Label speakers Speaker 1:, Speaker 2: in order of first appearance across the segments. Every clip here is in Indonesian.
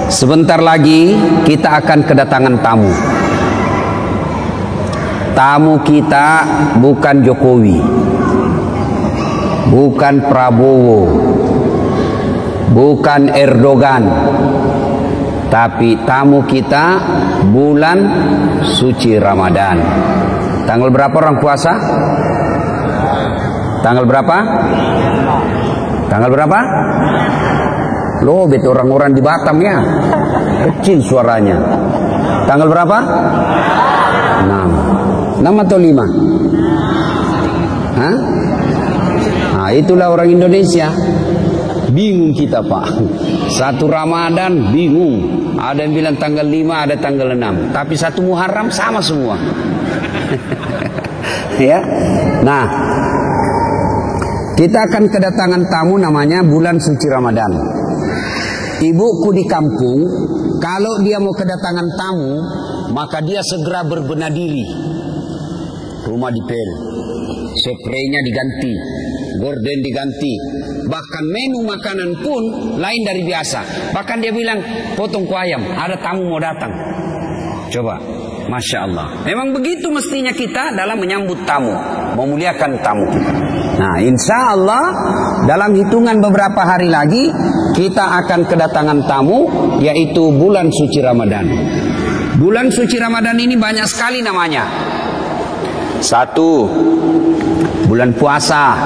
Speaker 1: Sebentar lagi kita akan kedatangan tamu. Tamu kita bukan Jokowi, bukan Prabowo, bukan Erdogan, tapi tamu kita bulan suci Ramadan. Tanggal berapa orang puasa? Tanggal berapa? Tanggal berapa? Loh, betul orang-orang di Batam ya. Kecil suaranya. Tanggal berapa? 6. 6 atau 5? Hah? Nah, itulah orang Indonesia. Bingung kita, Pak. Satu Ramadan bingung. Ada yang bilang tanggal 5, ada tanggal 6. Tapi satu Muharram sama semua. Ya. Nah, kita akan kedatangan tamu namanya bulan suci Ramadan. Ibuku di kampung, kalau dia mau kedatangan tamu, maka dia segera berbenah diri. Rumah dipel, spraynya diganti, gorden diganti, bahkan menu makanan pun lain dari biasa. Bahkan dia bilang, potong kue ayam, ada tamu mau datang. Coba, Masya Allah. Memang begitu mestinya kita dalam menyambut tamu, memuliakan tamu. Nah, insya Allah dalam hitungan beberapa hari lagi kita akan kedatangan tamu, yaitu bulan suci Ramadan. Bulan suci Ramadan ini banyak sekali namanya. 1, bulan puasa.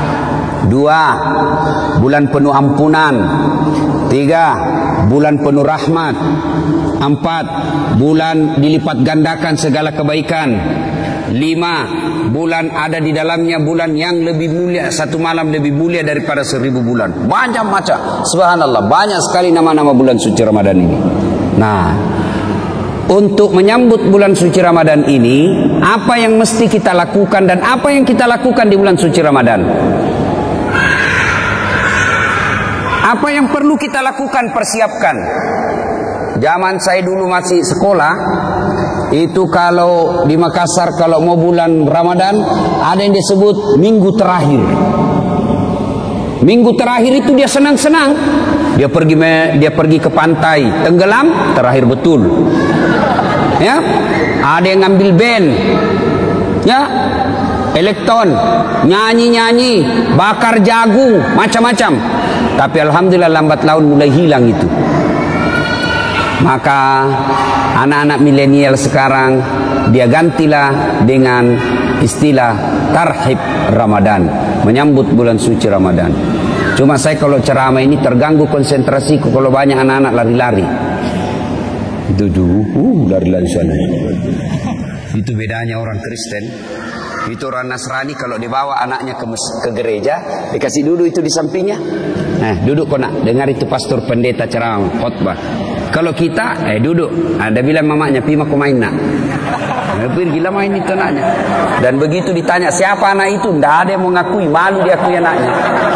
Speaker 1: 2, bulan penuh ampunan. 3, bulan penuh rahmat. 4, bulan dilipat gandakan segala kebaikan. 5, bulan ada di dalamnya bulan yang lebih mulia, satu malam lebih mulia daripada 1000 bulan. Banyak macam, subhanallah, banyak sekali nama-nama bulan suci Ramadan ini. Nah, untuk menyambut bulan suci Ramadan ini, apa yang mesti kita lakukan dan apa yang kita lakukan di bulan suci Ramadan? Apa yang perlu kita lakukan, persiapkan. Zaman saya dulu masih sekolah, itu kalau di Makassar kalau mau bulan Ramadan ada yang disebut minggu terakhir. Minggu terakhir itu dia senang-senang. Dia pergi ke pantai, tenggelam, terakhir betul. Ya, ada yang ngambil band, ya, elektron, nyanyi-nyanyi, bakar jagung, macam-macam. Tapi alhamdulillah lambat laun mulai hilang itu. Maka anak-anak milenial sekarang dia gantilah dengan istilah tarhib Ramadan, menyambut bulan suci Ramadan. Cuma saya kalau ceramah ini terganggu konsentrasiku kalau banyak anak-anak lari-lari. Itu lari-lari sana. Itu bedanya orang Kristen. Itu orang Nasrani kalau dibawa anaknya ke gereja, dikasih duduk itu di sampingnya. Nah, duduk kau nak dengar itu pastor pendeta ceramah khotbah. Kalau kita, duduk. Ada bilang mamanya, Pima kau main nak. Pergi gila main itu anaknya. Dan begitu ditanya siapa anak itu, tidak ada yang mau ngakui, malu diakui anaknya.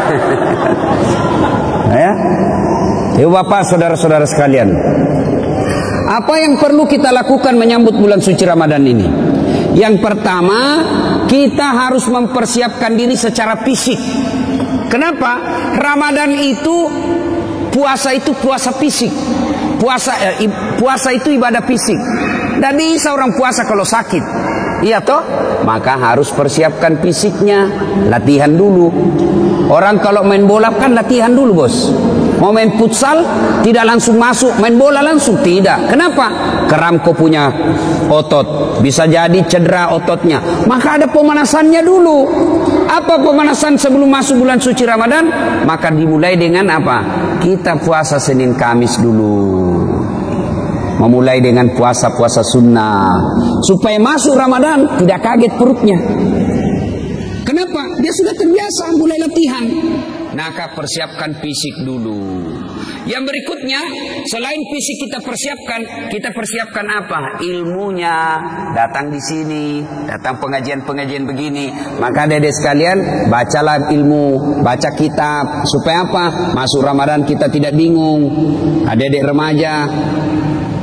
Speaker 1: Ya, Bapak, saudara-saudara sekalian, apa yang perlu kita lakukan menyambut bulan suci Ramadan ini? Yang pertama, kita harus mempersiapkan diri secara fisik. Kenapa? Ramadan itu, puasa itu puasa fisik. Puasa itu ibadah fisik. Tidak bisa orang puasa kalau sakit. Iya toh? Maka harus persiapkan fisiknya. Latihan dulu. Orang kalau main bola kan latihan dulu, bos. Mau main futsal tidak langsung masuk, main bola langsung tidak. Kenapa? Keram kau punya otot, bisa jadi cedera ototnya. Maka ada pemanasannya dulu. Apa pemanasan sebelum masuk bulan suci Ramadan? Maka dimulai dengan apa? Kita puasa Senin Kamis dulu. Memulai dengan puasa-puasa sunnah, supaya masuk Ramadan tidak kaget perutnya. Kenapa? Dia sudah terbiasa mulai latihan. Maka persiapkan fisik dulu. Yang berikutnya, selain fisik kita persiapkan apa? Ilmunya. Datang di sini, datang pengajian-pengajian begini. Maka adik-adik sekalian, bacalah ilmu, baca kitab. Supaya apa? Masuk Ramadan kita tidak bingung. Adik-adik remaja,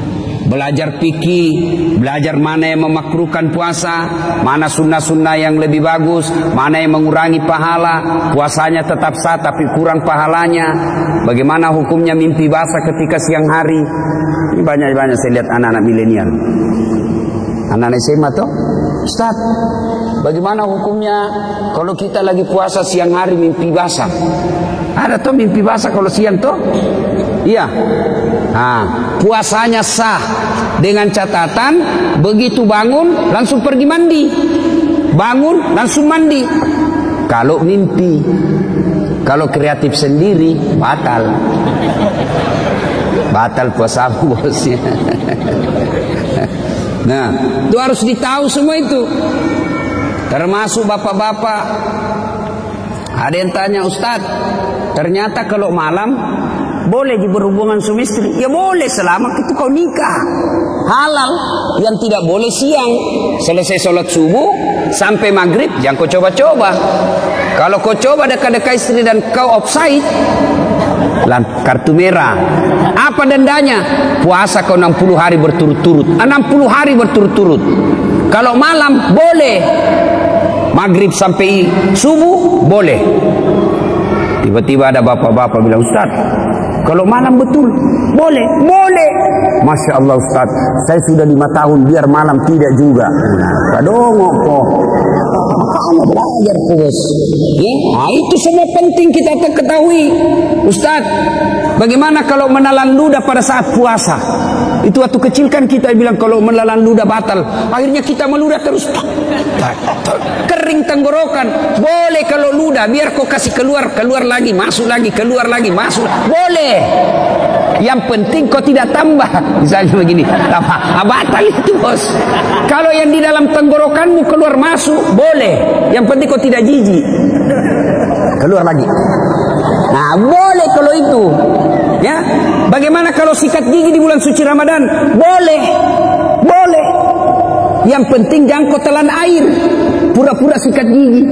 Speaker 1: belajar fikih, belajar mana yang memakruhkan puasa, mana sunnah-sunnah yang lebih bagus, mana yang mengurangi pahala, puasanya tetap sah tapi kurang pahalanya, bagaimana hukumnya mimpi basah ketika siang hari. Ini banyak-banyak saya lihat anak-anak milenial, anak-anak SMA tuh, Ustaz, bagaimana hukumnya kalau kita lagi puasa siang hari mimpi basah? Ada tuh mimpi basah kalau siang tuh? Iya. Nah, puasanya sah dengan catatan begitu bangun langsung pergi mandi. Bangun langsung mandi. Kalau mimpi, kalau kreatif sendiri batal. Batal puasa bosnya. Nah, itu harus ditahu semua itu. Termasuk bapak-bapak. Ada yang tanya, Ustaz, ternyata kalau malam boleh berhubungan suami istri. Ya boleh selama itu kau nikah. Halal. Yang tidak boleh siang. Selesai sholat subuh sampai maghrib jangan kau coba-coba. Kalau kau coba dekat-dekat istri dan kau offside, kartu merah. Apa dendanya? Puasa kau 60 hari berturut-turut. 60 hari berturut-turut. Kalau malam boleh. Maghrib sampai subuh boleh. Tiba-tiba ada bapak-bapak bilang, Ustaz, kalau malam betul boleh? Boleh. Masya Allah Ustaz, saya sudah 5 tahun biar malam tidak juga. Kadongok kok. Makanya belajar terus. Nah, itu semua penting kita ketahui. Ustaz, bagaimana kalau menelan ludah pada saat puasa? Itu waktu kecil kan kita bilang kalau menelan ludah batal. Akhirnya kita meludah terus. Kering tenggorokan. Boleh kalau ludah, biar kau kasih keluar lagi, masuk lagi, keluar lagi, masuk. Boleh. Yang penting kau tidak tambah. Misalnya begini, batal itu bos. Kalau yang di dalam tenggorokanmu keluar masuk, boleh. Yang penting kau tidak jijik. Keluar lagi. Nah, boleh kalau itu. Ya. Bagaimana kalau sikat gigi di bulan suci Ramadan? Boleh. Boleh. Yang penting jangan kau telan air. Pura-pura sikat gigi.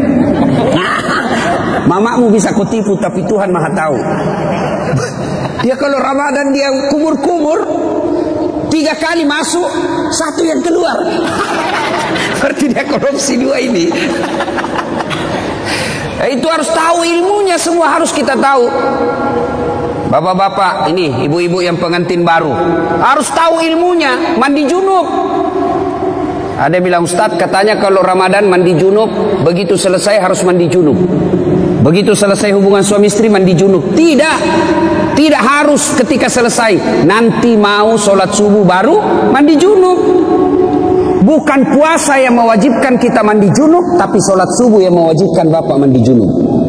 Speaker 1: Mamamu bisa kau tipu, tapi Tuhan Maha tahu. Dia kalau Ramadan dia kumur-kumur, 3 kali masuk, 1 yang keluar. Berarti dia korupsi 2 ini. Itu harus tahu ilmunya, semua harus kita tahu. Bapak-bapak, ini ibu-ibu yang pengantin baru, harus tahu ilmunya, mandi junub. Ada bilang, Ustaz, katanya kalau Ramadan mandi junub, begitu selesai harus mandi junub. Begitu selesai hubungan suami istri mandi junub. Tidak. Tidak harus ketika selesai. Nanti mau sholat subuh baru mandi junub. Bukan puasa yang mewajibkan kita mandi junub, tapi sholat subuh yang mewajibkan bapak mandi junub.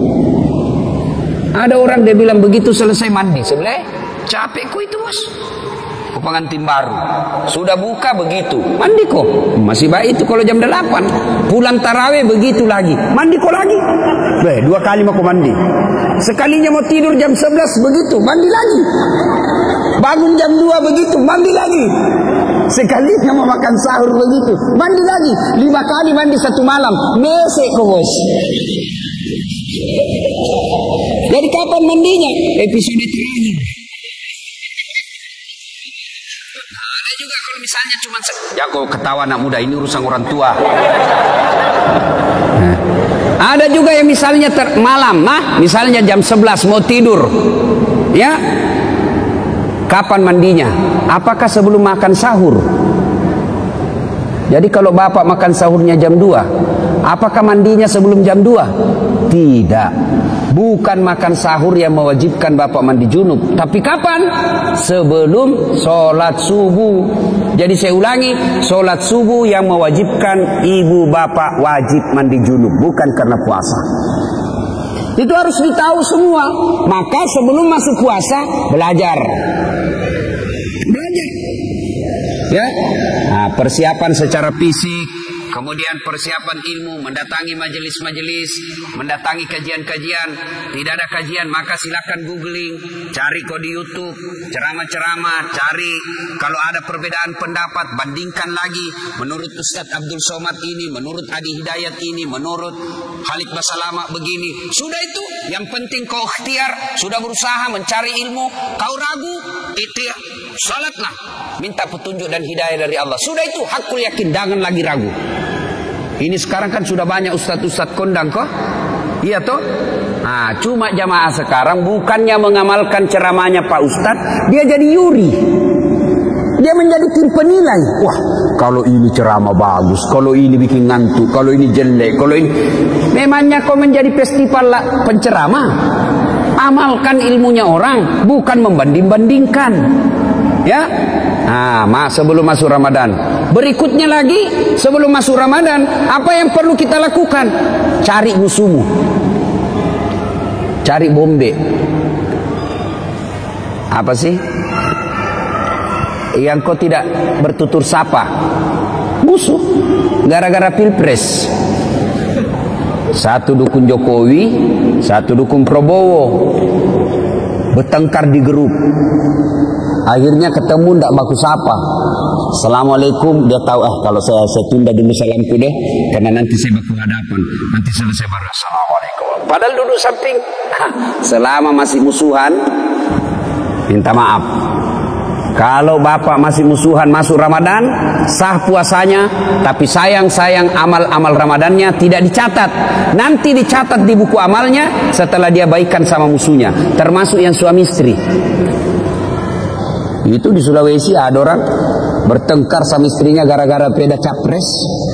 Speaker 1: Ada orang dia bilang begitu selesai mandi, sebelah capekku itu bos. Pengantin baru sudah buka begitu mandi kok masih baik itu. Kalau jam 8 pulang tarawih begitu lagi mandi kok lagi. 2 kali mau mandi. Sekalinya mau tidur jam 11 begitu mandi lagi. Bangun jam 2 begitu mandi lagi. Sekalinya mau makan sahur begitu mandi lagi. 5 kali mandi satu malam. Mesek kok bos. Jadi kapan mandinya? Episode terakhir. Juga kalau misalnya cuma ya kok ketawa anak muda, ini urusan orang tua. Nah, ada juga yang misalnya malam, misalnya jam 11 mau tidur, ya, kapan mandinya? Apakah sebelum makan sahur? Jadi kalau bapak makan sahurnya jam 2, apakah mandinya sebelum jam 2? Tidak. Bukan makan sahur yang mewajibkan bapak mandi junub. Tapi kapan? Sebelum sholat subuh. Jadi saya ulangi, sholat subuh yang mewajibkan ibu bapak wajib mandi junub. Bukan karena puasa. Itu harus ditahu semua. Maka sebelum masuk puasa, belajar. Belajar. Ya. Nah, persiapan secara fisik, kemudian persiapan ilmu, mendatangi majelis-majelis, mendatangi kajian-kajian. Tidak ada kajian, maka silakan googling, cari kok di YouTube, ceramah-ceramah, cari kalau ada perbedaan pendapat, bandingkan lagi. Menurut Ustaz Abdul Somad ini, menurut Adi Hidayat ini, menurut Khalid Basalama begini. Sudah itu, yang penting kau ikhtiar, sudah berusaha mencari ilmu, kau ragu, ikhtiar. salatlah, minta petunjuk dan hidayah dari Allah. Sudah itu hakul yakin, jangan lagi ragu. Ini sekarang kan sudah banyak ustadz-ustadz kondang kok. Iya toh? Nah, cuma jamaah sekarang bukannya mengamalkan ceramahnya Pak Ustadz, dia jadi yuri. Dia menjadi tim penilai. Wah, kalau ini ceramah bagus, kalau ini bikin ngantuk, kalau ini jelek, kalau ini. Memangnya kau menjadi festival penceramah? Amalkan ilmunya orang, bukan membanding-bandingkan. Ya. Nah, sebelum masuk Ramadan. Berikutnya lagi, sebelum masuk Ramadan, apa yang perlu kita lakukan? Cari musuhmu. Cari bombe. Apa sih? Yang kau tidak bertutur sapa. Musuh. Gara-gara pilpres. Satu dukung Jokowi, satu dukung Prabowo. Bertengkar di grup. Akhirnya ketemu ndak baku sapa. Assalamualaikum, dia tahu kalau saya tunda dulu salamku deh, karena nanti saya baku hadapan. Nanti selesai baru assalamualaikum. Padahal duduk samping. Selama masih musuhan, minta maaf. Kalau bapak masih musuhan masuk Ramadan, sah puasanya, tapi sayang amal-amal Ramadannya tidak dicatat. Nanti dicatat di buku amalnya setelah dia baikan sama musuhnya, termasuk yang suami istri. Itu di Sulawesi ada orang bertengkar sama istrinya gara-gara beda capres.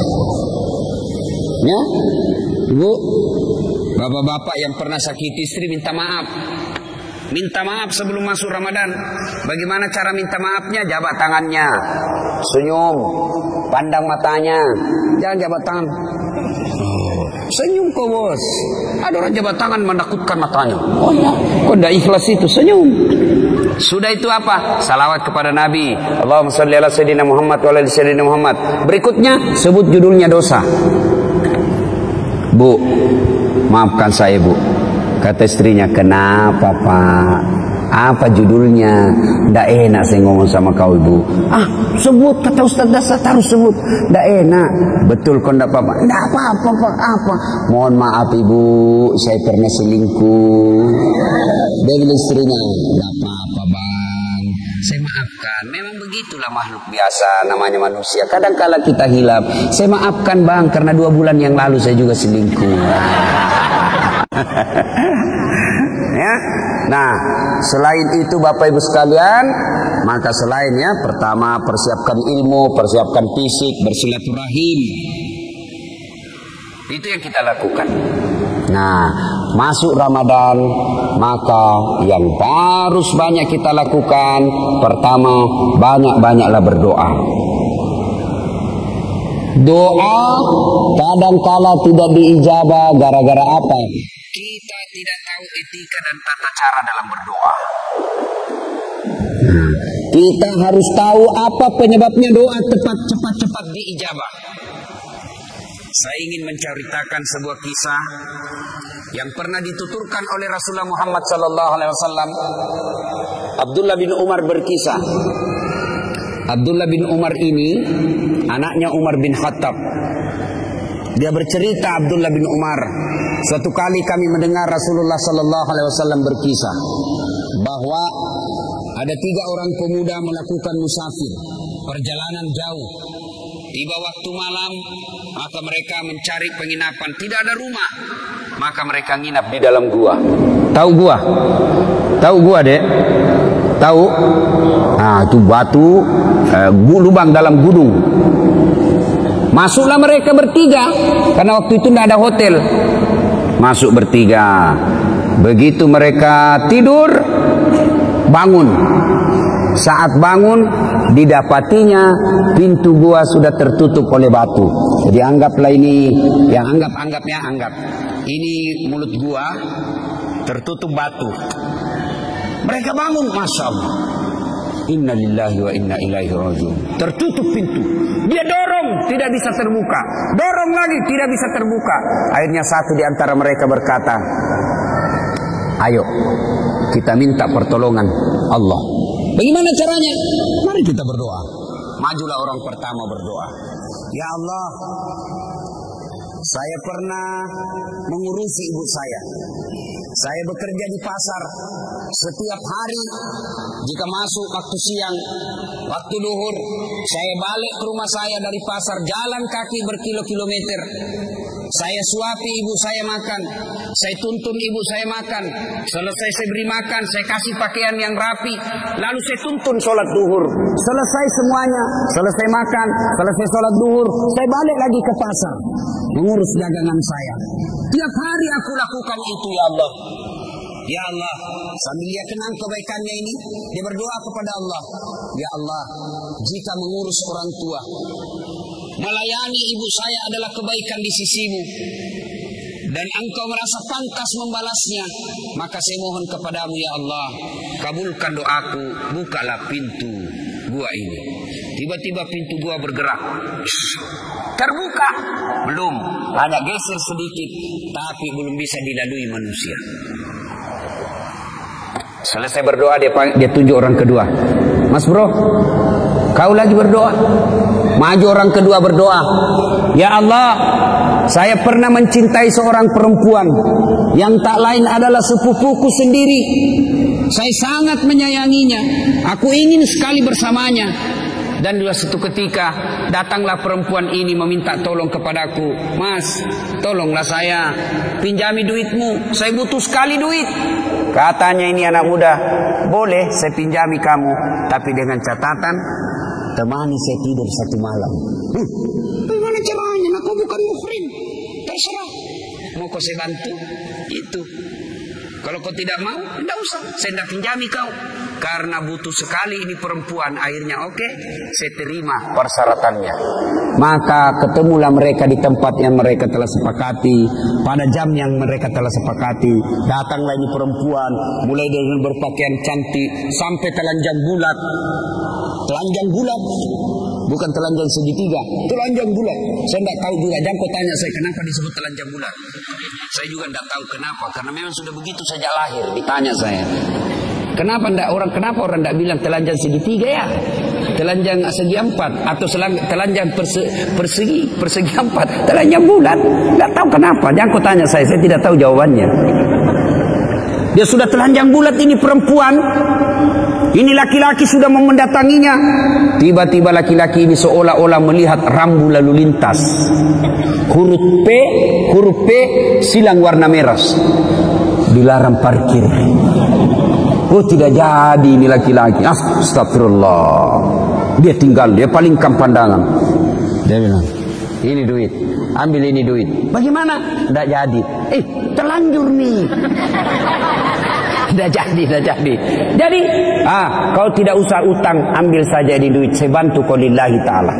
Speaker 1: Ya, ibu, bapak-bapak yang pernah sakiti istri minta maaf. Minta maaf sebelum masuk Ramadan. Bagaimana cara minta maafnya? Jabat tangannya, senyum, pandang matanya. Jangan jabat tangan. Senyum kok bos. Ada orang jabat tangan menakutkan matanya. Oh ya, kok tidak ikhlas itu senyum. Sudah itu apa? Salawat kepada Nabi. Allahumma sholli ala sayyidina Muhammad wa ala sayyidina Muhammad. Berikutnya sebut judulnya dosa. Bu, maafkan saya bu. Kata istrinya, kenapa Pak? Apa judulnya? Nggak enak saya ngomong sama kau ibu. Sebut, kata Ustaz Dasar harus sebut. Nggak enak. Betul kau nggak apa-apa? Nggak apa-apa Pak. Apa? Mohon maaf ibu, saya pernah selingkuh. Dia bilang istrinya, nggak apa-apa bang, saya maafkan. Memang begitulah makhluk biasa, namanya manusia. Kadang-kala kita hilap. Saya maafkan bang, karena 2 bulan yang lalu saya juga selingkuh. Ya. Nah, selain itu Bapak Ibu sekalian, maka selainnya pertama persiapkan ilmu, persiapkan fisik, bersilaturahim. Itu yang kita lakukan. Nah, masuk Ramadan, maka yang harus banyak kita lakukan, pertama banyak-banyaklah berdoa. Doa kadang-kala tidak diijabah gara-gara apa? Kita tidak tahu etika dan tata cara dalam berdoa. Kita harus tahu apa penyebabnya doa cepat diijabah. Saya ingin menceritakan sebuah kisah yang pernah dituturkan oleh Rasulullah Muhammad SAW. Abdullah bin Umar berkisah. Abdullah bin Umar ini anaknya Umar bin Khattab. Dia bercerita, Abdullah bin Umar, suatu kali kami mendengar Rasulullah SAW berkisah bahwa ada 3 orang pemuda melakukan musafir, perjalanan jauh. Tiba waktu malam, maka mereka mencari penginapan. Tidak ada rumah, maka mereka nginap di dalam gua. Tahu gua? Tahu gua, Dek? Tahu? Nah, itu batu, lubang dalam gunung. Masuklah mereka bertiga, karena waktu itu tidak ada hotel. Masuk bertiga. Begitu mereka tidur, bangun. Saat bangun, didapatinya pintu gua sudah tertutup oleh batu. Jadi anggaplah ini, yang anggap. Ini mulut gua tertutup batu. Mereka bangun, Masya Allah. Inna lillahi wa inna ilaihi rajiun. Tertutup pintu. Dia dorong, tidak bisa terbuka. Dorong lagi, tidak bisa terbuka. Akhirnya satu di antara mereka berkata, ayo kita minta pertolongan Allah. Bagaimana caranya? Mari kita berdoa. Majulah orang pertama berdoa. Ya Allah, saya pernah mengurusi ibu saya. Saya bekerja di pasar. Setiap hari jika masuk waktu siang, waktu duhur, saya balik ke rumah saya dari pasar, jalan kaki berkilo-kilometer. Saya suapi ibu saya makan, saya tuntun ibu saya makan. Selesai saya beri makan, saya kasih pakaian yang rapi, lalu saya tuntun sholat duhur. Selesai semuanya, selesai makan, selesai sholat duhur, saya balik lagi ke pasar mengurus dagangan saya. Tiap hari aku lakukan itu, ya Allah. Ya Allah, sambil dia kenang kebaikannya ini, dia berdoa kepada Allah. Ya Allah, jika mengurus orang tua, melayani ibu saya adalah kebaikan di sisimu, dan engkau merasa pantas membalasnya, maka saya mohon kepadamu ya Allah, kabulkan doaku, bukalah pintu gua ini. Tiba-tiba pintu gua bergerak, terbuka, belum, hanya geser sedikit, tapi belum bisa dilalui manusia. Selesai berdoa, dia tunjuk orang kedua. Mas bro, kau lagi berdoa. Maju orang kedua berdoa. Ya Allah, saya pernah mencintai seorang perempuan yang tak lain adalah sepupuku sendiri. Saya sangat menyayanginya. Aku ingin sekali bersamanya. Dan dua satu ketika datanglah perempuan ini meminta tolong kepadaku. Mas, tolonglah saya, pinjami duitmu, saya butuh sekali duit. Katanya ini anak muda, boleh saya pinjami kamu, tapi dengan catatan temani saya tidur satu malam. Bagaimana caranya? Aku bukan muhrim. Terserah. Mau kau saya bantu? Itu. Kalau kau tidak mau, tidak usah. Saya tidak pinjami kau. Karena butuh sekali ini perempuan. Akhirnya oke, saya terima persyaratannya. Maka ketemulah mereka di tempat yang mereka telah sepakati, pada jam yang mereka telah sepakati. Datanglah ini perempuan, mulai dengan berpakaian cantik sampai telanjang bulat. Telanjang bulat, bukan telanjang segitiga, telanjang bulat. Saya tidak tahu juga. Jangan kau tanya saya kenapa disebut telanjang bulat. Saya juga tidak tahu kenapa, karena memang sudah begitu sejak lahir. Ditanya saya, kenapa orang tidak bilang telanjang segitiga ya? Telanjang segi empat atau telanjang persegi empat, telanjang bulat. Tidak tahu kenapa. Jangan kau tanya saya tidak tahu jawabannya. Dia sudah telanjang bulat ini perempuan. Ini laki-laki sudah mau mendatanginya. Tiba-tiba laki-laki ini seolah-olah melihat rambu lalu lintas. Huruf P silang warna merah. Dilarang parkir. Oh tidak jadi ini laki-laki. Astagfirullah. Dia tinggal, dia palingkan pandangan. Dia bilang, ini duit, ambil ini duit. Bagaimana? Tidak jadi. Terlanjur nih. Tidak jadi. Jadi, kau tidak usah utang, ambil saja di duit. Saya bantu kau lillahi ta'ala.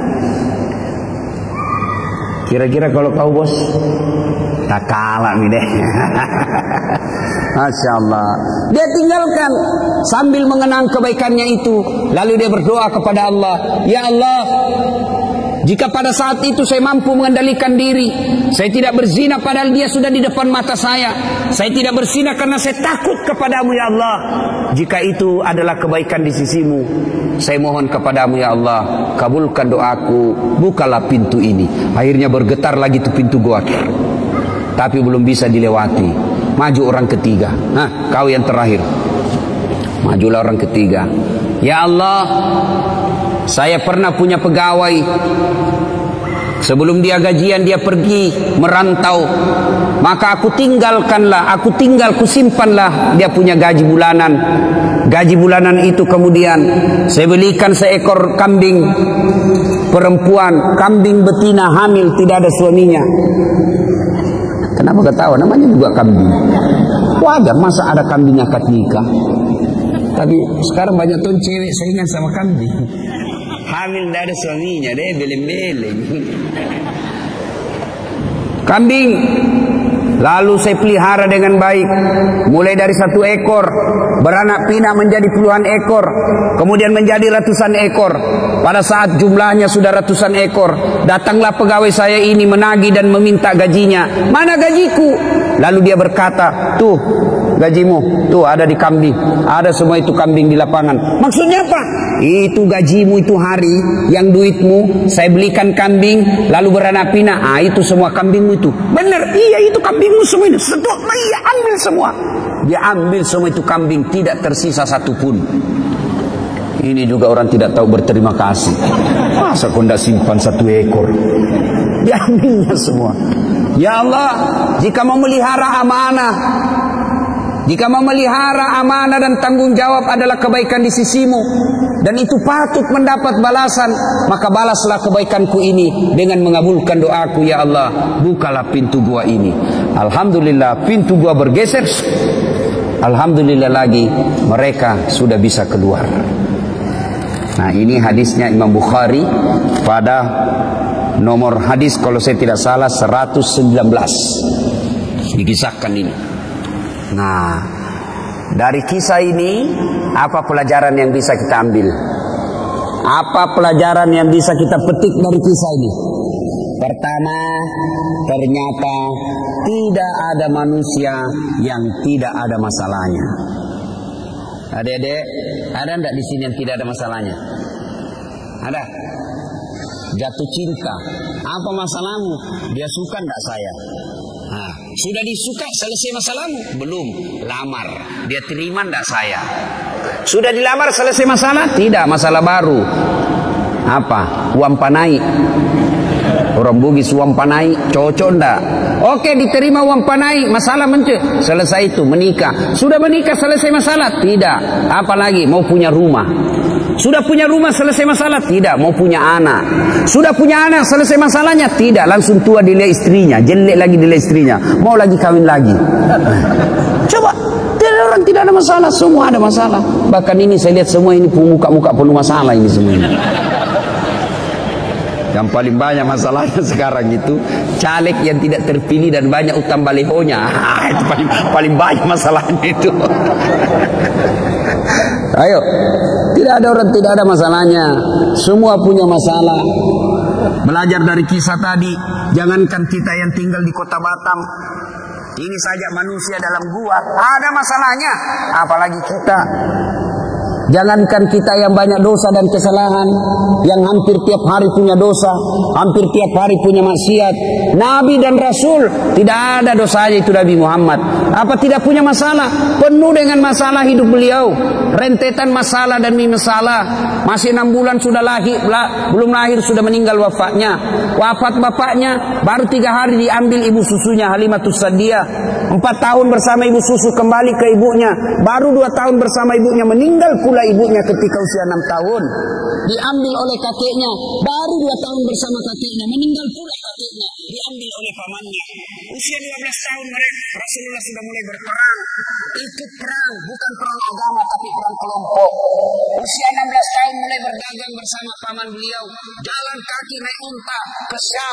Speaker 1: Kira-kira kalau kau bos, tak kalah nih deh. Masya Allah. Dia tinggalkan sambil mengenang kebaikannya itu. Lalu dia berdoa kepada Allah. Ya Allah, jika pada saat itu saya mampu mengendalikan diri, saya tidak berzina padahal dia sudah di depan mata saya. Saya tidak berzina karena saya takut kepadamu ya Allah. Jika itu adalah kebaikan di sisimu, saya mohon kepadamu ya Allah, kabulkan doaku, bukalah pintu ini. Akhirnya bergetar lagi tuh pintu goa, tapi belum bisa dilewati. Maju orang ketiga. Kau yang terakhir. Majulah orang ketiga. Ya Allah, saya pernah punya pegawai. Sebelum dia gajian dia pergi merantau. Maka aku simpanlah dia punya gaji bulanan. Gaji bulanan itu kemudian saya belikan seekor kambing perempuan, kambing betina hamil tidak ada suaminya. Kenapa ketawa? Namanya juga kambing. Wajar masa ada kambing akad nikah. Tapi sekarang banyak tuh cewek saingan sama kambing. Hamil tidak ada suaminya deh, beleng-beleng. Kambing lalu saya pelihara dengan baik, mulai dari 1 ekor beranak pinak menjadi puluhan ekor, kemudian menjadi ratusan ekor. Pada saat jumlahnya sudah ratusan ekor, datanglah pegawai saya ini menagih dan meminta gajinya. Mana gajiku? Lalu dia berkata, tuh gajimu. Tuh ada di kambing. Ada semua itu kambing di lapangan. Maksudnya apa? Itu gajimu itu hari yang duitmu saya belikan kambing lalu beranak pinak. Itu semua kambingmu itu. Benar, iya itu kambingmu semua ini. Iya, ambil semua. Dia ambil semua itu kambing, tidak tersisa satupun. Ini juga orang tidak tahu berterima kasih. Masa kau tidak simpan 1 ekor? Diambilnya semua. Ya Allah, jika mau melihara amanah, jika mau melihara amanah dan tanggung jawab adalah kebaikan di sisimu, dan itu patut mendapat balasan, maka balaslah kebaikanku ini dengan mengabulkan doaku. Ya Allah, bukalah pintu gua ini. Alhamdulillah, pintu gua bergeser. Alhamdulillah lagi mereka sudah bisa keluar. Nah, ini hadisnya Imam Bukhari pada nomor hadis kalau saya tidak salah 119. Dikisahkan ini. Nah, dari kisah ini apa pelajaran yang bisa kita ambil? Apa pelajaran yang bisa kita petik dari kisah ini? Pertama, ternyata tidak ada manusia yang tidak ada masalahnya. Adik-adik, ada enggak di sini yang tidak ada masalahnya? Ada? Jatuh cinta. Apa masalahmu? Dia suka enggak saya? Nah, sudah disuka, selesai masalahmu? Belum. Lamar. Dia terima enggak saya? Sudah dilamar, selesai masalah? Tidak, masalah baru. Apa? Uang panai. Orang Bugis uang panai, cocok enggak? Oke, diterima uang panai, masalah selesai itu, menikah. Sudah menikah, selesai masalah? Tidak. Apalagi mau punya rumah. Sudah punya rumah, selesai masalah? Tidak. Mau punya anak. Sudah punya anak, selesai masalahnya? Tidak. Langsung tua dilihat istrinya, jelek lagi dilihat istrinya, mau lagi kawin lagi. Coba, orang tidak ada masalah, semua ada masalah. Bahkan ini saya lihat semua ini muka-muka penuh masalah ini semua ini. Yang paling banyak masalahnya sekarang itu caleg yang tidak terpilih dan banyak utang balihonya. Itu paling banyak masalahnya itu. Ayo, tidak ada orang tidak ada masalahnya. Semua punya masalah. Belajar dari kisah tadi. Jangankan kita yang tinggal di kota Batam, ini saja manusia dalam gua ada masalahnya, apalagi kita. Jangankan kita yang banyak dosa dan kesalahan, yang hampir tiap hari punya dosa, hampir tiap hari punya maksiat. Nabi dan Rasul tidak ada dosanya itu Nabi Muhammad. Apa tidak punya masalah? Penuh dengan masalah hidup beliau. Rentetan masalah dan masalah. Masih 6 bulan sudah lahir, belum lahir sudah meninggal wafatnya. Wafat bapaknya baru 3 hari diambil ibu susunya Halimatus Sa'diyah. 4 tahun bersama ibu susu kembali ke ibunya. Baru 2 tahun bersama ibunya meninggal pula ibunya ketika usia 6 tahun. Diambil oleh kakeknya. Baru 2 tahun bersama kakeknya meninggal pula kakeknya. Diambil oleh pamannya. Usia 12 tahun Rasulullah sudah mulai berperang. Ikut perang, bukan perang agama tapi perang kelompok. Usia 16 tahun mulai berdagang bersama paman beliau. Jalan kaki naik unta ke Syam.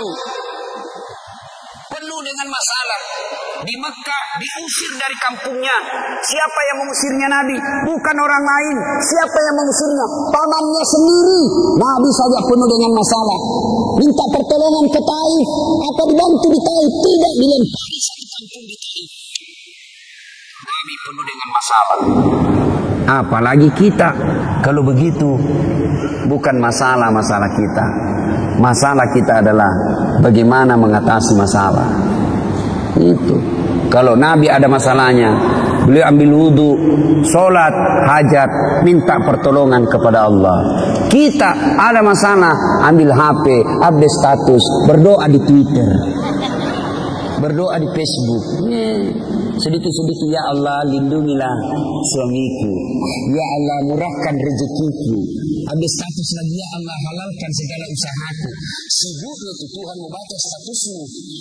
Speaker 1: Penuh dengan masalah. Di Mekah diusir dari kampungnya. Siapa yang mengusirnya Nabi? Bukan orang lain. Siapa yang mengusirnya? Pamannya sendiri. Nabi saja penuh dengan masalah. Minta pertolongan ke Taif. Apa dibantu di Taif? Tidak, dilempari satu kampung di Taif. Nabi penuh dengan masalah. Apalagi kita. Kalau begitu, bukan masalah kita. Masalah kita adalah bagaimana mengatasi masalah. Itu. Kalau Nabi ada masalahnya, beliau ambil wudu, sholat, hajat, minta pertolongan kepada Allah. Kita ada masalah, ambil HP, update status, berdoa di Twitter, berdoa di Facebook. Sedikit-sedikit, ya Allah lindungilah suamiku, ya Allah murahkan rezekiku. Habis status lagi, ya Allah halalkan segala usahaku. Sibuknya itu Tuhan membaca statusmu.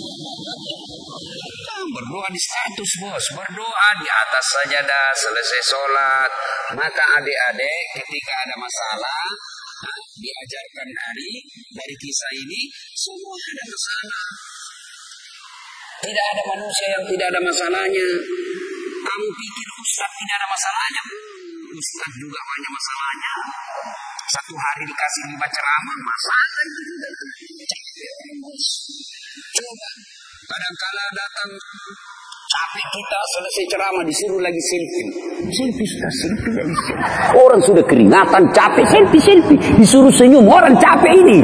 Speaker 1: Berdoa di status bos, berdoa di atas sajadah selesai sholat. Maka adik-adik ketika ada masalah, diajarkan dari kisah ini, semua ada masalah. Tidak ada manusia yang tidak ada masalahnya. Kamu pikir Ustaz tidak ada masalahnya? Ustaz juga banyak masalahnya. Satu hari dikasih 5 ceramah, masalah itu juga. Coba, kadang-kala datang Capek kita selesai ceramah disuruh lagi selfie. Selfie sudah selfie lagi. Orang sudah keringatan, capek, selfie. Disuruh senyum, orang capek ini.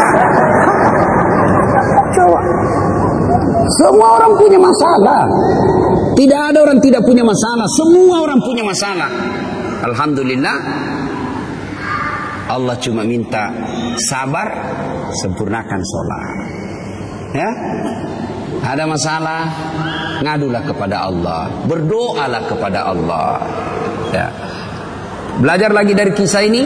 Speaker 1: Coba. Semua orang punya masalah. Tidak ada orang tidak punya masalah. Semua orang punya masalah. Alhamdulillah. Allah cuma minta sabar, sempurnakan sholat. Ya, ada masalah, ngadulah kepada Allah, berdoalah kepada Allah. Ya. Belajar lagi dari kisah ini.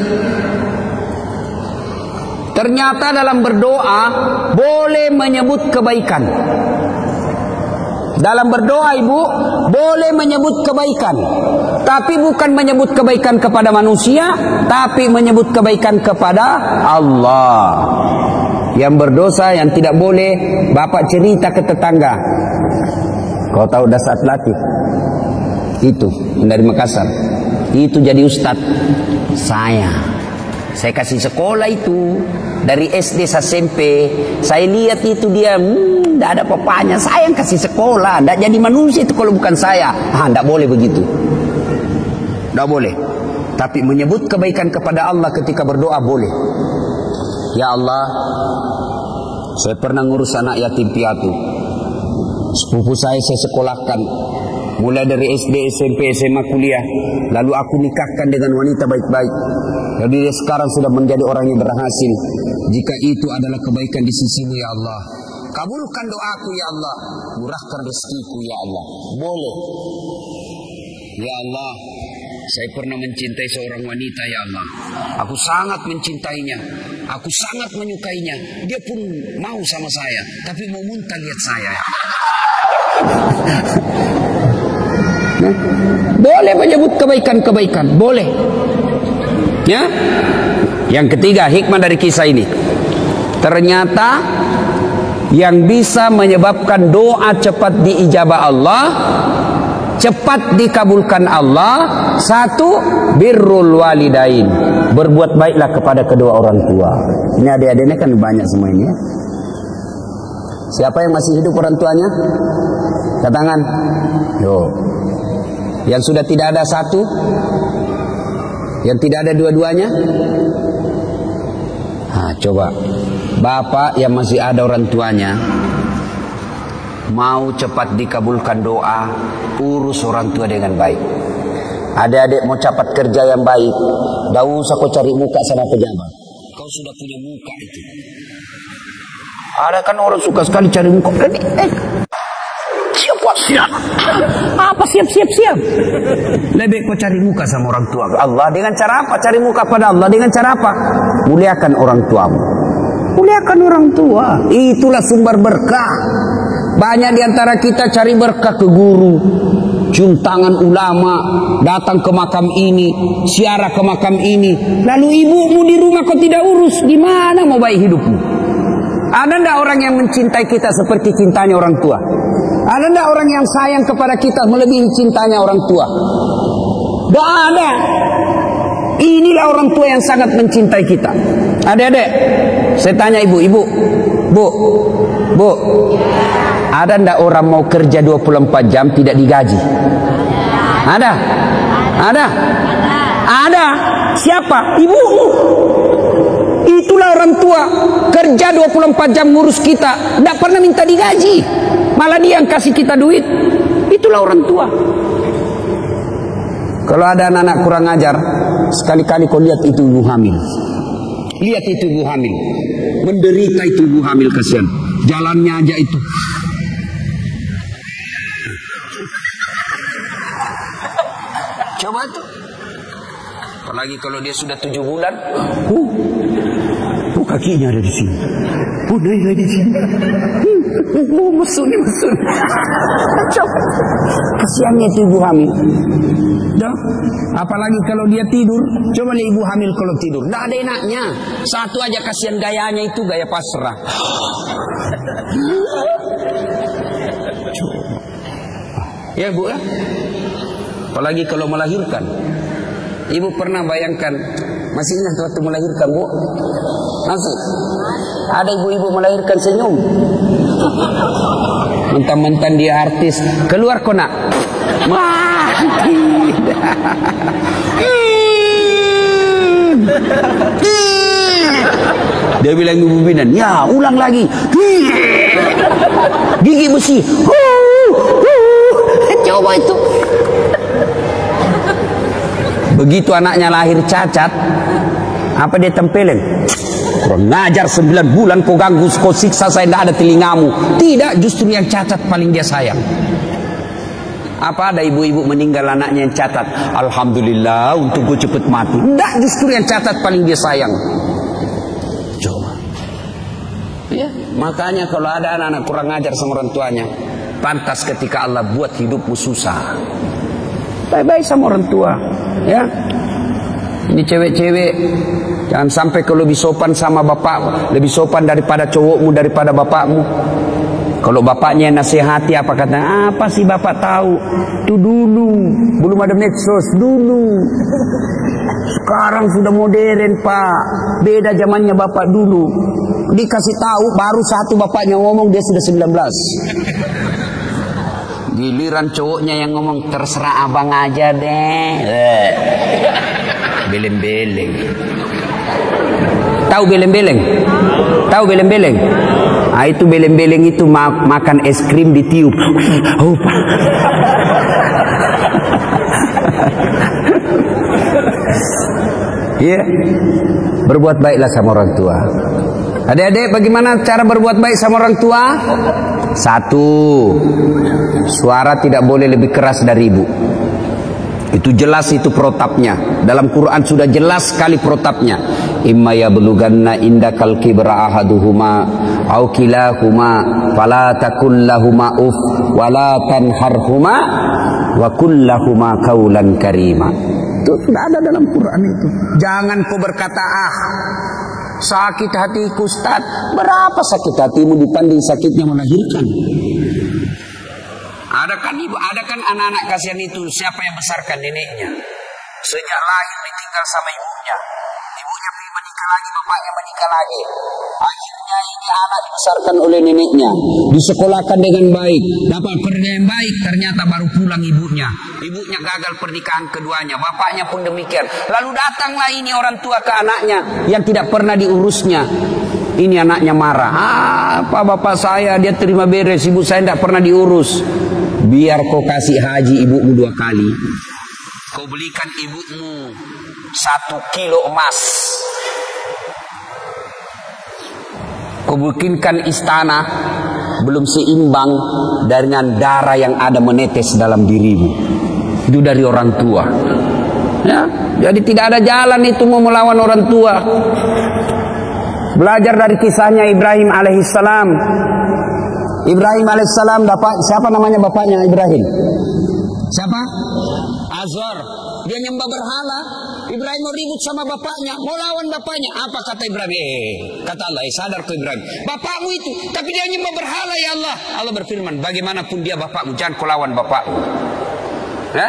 Speaker 1: Ternyata dalam berdoa boleh menyebut kebaikan. Dalam berdoa ibu boleh menyebut kebaikan, tapi bukan menyebut kebaikan kepada manusia, tapi menyebut kebaikan kepada Allah. Yang berdosa yang tidak boleh, bapak cerita ke tetangga. Kau tahu Dasat Latif? Itu yang dari Makassar. Itu jadi ustadz. Saya kasih sekolah itu dari SD sampai SMP. Saya lihat itu dia tidak ada papanya. Saya yang kasih sekolah, tidak jadi manusia itu kalau bukan saya. Tidak boleh begitu. Tidak boleh. Tapi menyebut kebaikan kepada Allah ketika berdoa boleh. Ya Allah, saya pernah ngurus anak yatim piatu. Sepupu saya sekolahkan mulai dari SD, SMP, SMA, kuliah. Lalu aku nikahkan dengan wanita baik-baik. Jadi dia sekarang sudah menjadi orang yang berhasil. Jika itu adalah kebaikan di sisimu ya Allah, kabulkan doaku ya Allah, murahkan rezekiku ya Allah. Boleh. Ya Allah, saya pernah mencintai seorang wanita ya Allah. Aku sangat mencintainya. Aku sangat menyukainya. Dia pun mau sama saya, tapi mau muntah lihat saya. Boleh menyebut kebaikan-kebaikan, boleh. Ya. Yang ketiga, hikmah dari kisah ini. Ternyata yang bisa menyebabkan doa cepat diijabah Allah, cepat dikabulkan Allah, satu, birrul walidain, berbuat baiklah kepada kedua orang tua. Ini adik-adiknya kan banyak semua ini ya. Siapa yang masih hidup orang tuanya? Angkat tangan. Yo. Yang sudah tidak ada satu, yang tidak ada dua-duanya. Coba bapak yang masih ada orang tuanya, mau cepat dikabulkan doa, urus orang tua dengan baik. Adik-adik mau cepat kerja yang baik, gak usah kau cari muka sama pejabat. Kau sudah punya muka itu. Ada kan orang suka sekali cari muka. Siap. Apa siap? Lebih kau cari muka sama orang tua Allah. Dengan cara apa? Cari muka pada Allah. Dengan cara apa? Muliakan orang tuamu. Muliakan orang tua. Itulah sumber berkah. Banyak diantara kita cari berkah ke guru, cium tangan ulama, datang ke makam ini, ziarah ke makam ini. Lalu ibumu di rumah kau tidak urus. Gimana mau baik hidupmu? Ada tidak orang yang mencintai kita seperti cintanya orang tua? Ada tidak orang yang sayang kepada kita melebihi cintanya orang tua? Tidak ada. Inilah orang tua yang sangat mencintai kita. Adik-adik, saya tanya ibu, Bu, ada tidak orang mau kerja 24 jam tidak digaji? Ada? Ada. Siapa? Ibumu. Itulah orang tua, kerja 24 jam ngurus kita, tidak pernah minta digaji, malah dia yang kasih kita duit. Itulah orang tua. Kalau ada anak-anak kurang ajar, sekali-kali kau lihat itu ibu hamil. Lihat itu ibu hamil, menderita itu ibu hamil, kasihan. Jalannya aja itu. Coba tuh. Apalagi kalau dia sudah 7 bulan. Kakinya ada di sini. Naik di sini. Mesut. Kasiannya itu ibu hamil. Dah. Apalagi kalau dia tidur. Coba lihat ibu hamil kalau tidur. Tidak ada enaknya. Satu aja kasihan gayanya itu, gaya pasrah. Ya Bu ya. Apalagi kalau melahirkan. Ibu pernah bayangkan, masih ingat waktu melahirkan Bu? Masih. Ada ibu-ibu melahirkan senyum. Mentang-mentang dia artis, keluar kok nak. Dia bilang ibu binan, ya ulang lagi. Gigi besi. Coba itu. Begitu anaknya lahir cacat, apa dia tempelin? Kurang ngajar 9 bulan kau ganggu, kau siksa saya, tidak ada telingamu. Tidak, justru yang cacat paling dia sayang. Apa ada ibu-ibu meninggal anaknya yang cacat? Alhamdulillah untuk gue cepet mati. Tidak, justru yang cacat paling dia sayang. Coba. Ya, makanya kalau ada anak-anak kurang ngajar sama orang tuanya, pantas ketika Allah buat hidupmu susah. Baik-baik sama orang tua. Ya, ini cewek-cewek jangan sampai kalau lebih sopan sama bapak, lebih sopan daripada cowokmu, daripada bapakmu. Kalau bapaknya nasihati apa kata, apa sih bapak tahu? Itu dulu, belum ada medsos dulu. Sekarang sudah modern pak, beda zamannya bapak dulu. Dikasih tahu baru satu bapaknya ngomong dia sudah 19. Giliran cowoknya yang ngomong, terserah abang aja deh. Beleng-beleng. Tahu beleng-beleng? Tahu beleng-beleng? Ah, itu beleng-beleng itu makan es krim ditiup. Oh, ya, berbuat baiklah sama orang tua. Adik-adik, bagaimana cara berbuat baik sama orang tua? 1, suara tidak boleh lebih keras dari ibu. Itu jelas, itu protapnya. Dalam Quran sudah jelas sekali protapnya. Imma yablughanna indakal kibra ahaduhuma aw kilahuma fala takul lahuma uf wala tanharhuma wa qul lahuma qaulan karima. Itu sudah ada dalam Quran itu. Jangan kau berkata, sakit hatiku Ustaz. Berapa sakit hatimu dibanding sakitnya melahirkan? Ada kan anak-anak kasihan itu, siapa yang besarkan neneknya? Sejak lahir ditinggal sama ibunya. Ibunya pergi menikah lagi, bapaknya menikah lagi. Akhirnya ini anak dibesarkan oleh neneknya, disekolahkan dengan baik, dapat pernikahan yang baik, ternyata baru pulang ibunya. Ibunya gagal pernikahan keduanya, bapaknya pun demikian. Lalu datanglah ini orang tua ke anaknya yang tidak pernah diurusnya. Ini anaknya marah. Apa bapak saya, dia terima beres, ibu saya tidak pernah diurus. Biar kau kasih haji ibumu 2 kali, kau belikan ibumu 1 kilo emas, kau bikinkan istana, belum seimbang dengan darah yang ada menetes dalam dirimu. Itu dari orang tua. Ya, jadi tidak ada jalan itu mau melawan orang tua. Belajar dari kisahnya Ibrahim alaihissalam. Ibrahim alaihissalam dapat, siapa namanya bapaknya Ibrahim? Siapa? Azor. Dia nyembah berhala. Ibrahim mau ribut sama bapaknya, mau lawan bapaknya. Apa kata Ibrahim? Kata Allah, sadar ke Ibrahim, bapakmu itu, tapi dia nyembah berhala ya Allah. Allah berfirman, bagaimanapun dia bapakmu, jangan kau lawan bapakmu. Ya?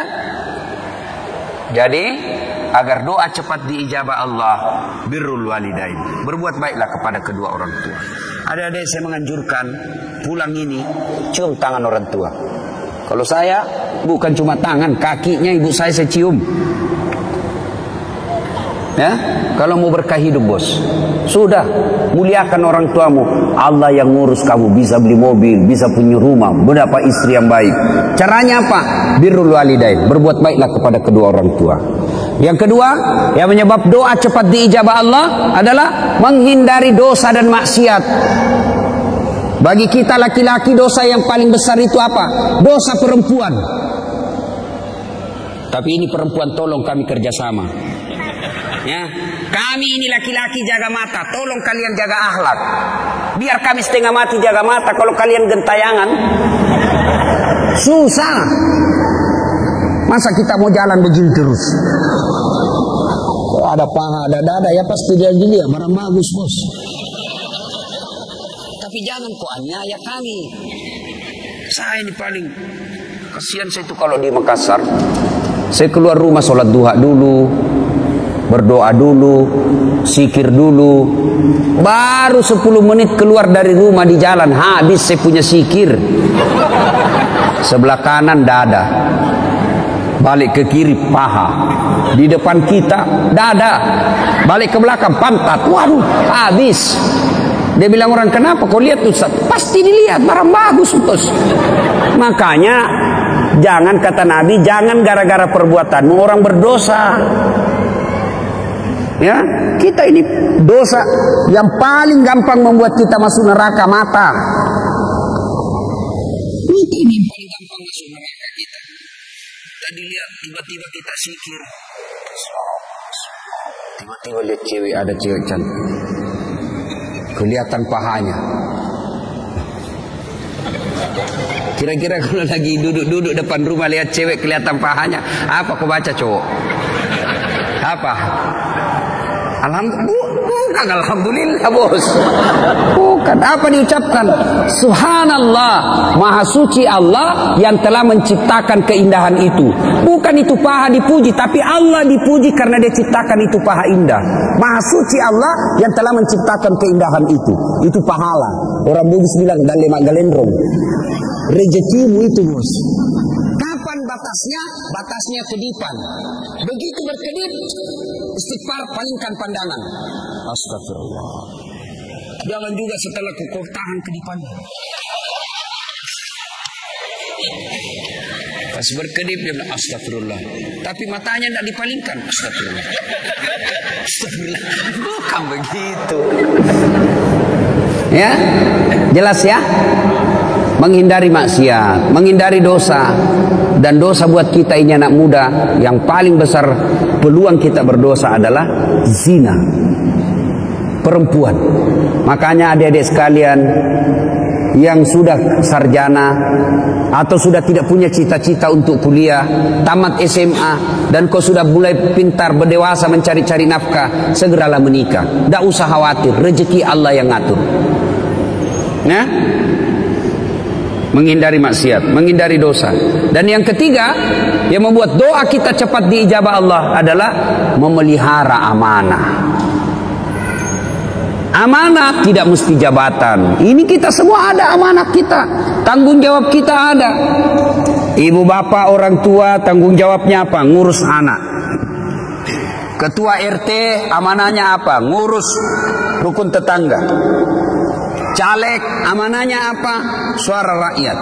Speaker 1: Jadi agar doa cepat diijabah Allah, birrul walidain, berbuat baiklah kepada kedua orang tua. Adik-adik, saya menganjurkan pulang ini cium tangan orang tua. Kalau saya bukan cuma tangan, kakinya ibu saya cium. Ya, kalau mau berkah hidup bos, sudah muliakan orang tuamu. Allah yang ngurus kamu, bisa beli mobil, bisa punya rumah, berapa istri yang baik. Caranya apa? Birrul walidain, berbuat baiklah kepada kedua orang tua. Yang kedua, yang menyebab doa cepat diijabah Allah adalah menghindari dosa dan maksiat. Bagi kita laki-laki, dosa yang paling besar itu apa? Dosa perempuan. Tapi ini perempuan, tolong kami kerjasama. Ya, kami ini laki-laki jaga mata, tolong kalian jaga akhlak. Biar kami setengah mati jaga mata, kalau kalian gentayangan susah. Masa kita mau jalan begini terus? Ada paha, ada dada, ya pasti dia gini ya, barang bagus bos. Tapi jangan kok aniaya kami. Saya ini paling kasihan saya itu kalau di Makassar. Saya keluar rumah sholat duha dulu, berdoa dulu, zikir dulu. Baru 10 menit keluar dari rumah di jalan, habis saya punya zikir. Sebelah kanan dada, balik ke kiri paha, di depan kita dada, balik ke belakang pantat. Waduh, habis. Dia bilang orang, kenapa kau lihat Ustaz? Pasti dilihat, barang bagus Ustaz. Makanya jangan, kata Nabi, jangan gara-gara perbuatanmu orang berdosa. Ya, kita ini dosa yang paling gampang membuat kita masuk neraka, mata. Itu ini paling gampang masuk neraka kita. Tadi lihat tiba-tiba kita zikir, tiba-tiba lihat cewek, ada cewek cantik, kelihatan pahanya. Kira-kira kalau lagi duduk-duduk depan rumah lihat cewek kelihatan pahanya, apa kau baca cowok? Apa? Bukan alhamdulillah bos. Bukan. Apa diucapkan? Subhanallah, maha suci Allah yang telah menciptakan keindahan itu. Bukan itu paha dipuji, tapi Allah dipuji karena dia ciptakan itu paha indah. Maha suci Allah yang telah menciptakan keindahan itu. Itu pahala. Orang Bugis bilang dalema galendrong. Rezekimu itu bos. Kapan batasnya? Batasnya kedipan. Begitu berkedip, istighfar, palingkan pandangan. Astagfirullah. Jangan juga setelah kau tahan kedipannya. Pas berkedip dia bilang astagfirullah. Tapi matanya tidak dipalingkan. Astagfirullah. Astagfirullah. Bukan begitu. Ya, jelas ya. Menghindari maksiat, menghindari dosa. Dan dosa buat kita ini anak muda, yang paling besar peluang kita berdosa adalah zina. Perempuan. Makanya adik-adik sekalian yang sudah sarjana atau sudah tidak punya cita-cita untuk kuliah, tamat SMA, dan kau sudah mulai pintar berdewasa mencari-cari nafkah, segeralah menikah. Tidak usah khawatir, rezeki Allah yang ngatur. Nah, menghindari maksiat, menghindari dosa. Dan yang ketiga yang membuat doa kita cepat diijabah Allah adalah memelihara amanah. Amanah tidak mesti jabatan. Ini kita semua ada amanah kita. Tanggung jawab kita ada. Ibu bapak orang tua tanggung jawabnya apa? Ngurus anak. Ketua RT amanahnya apa? Ngurus rukun tetangga. Caleg amanahnya apa? Suara rakyat.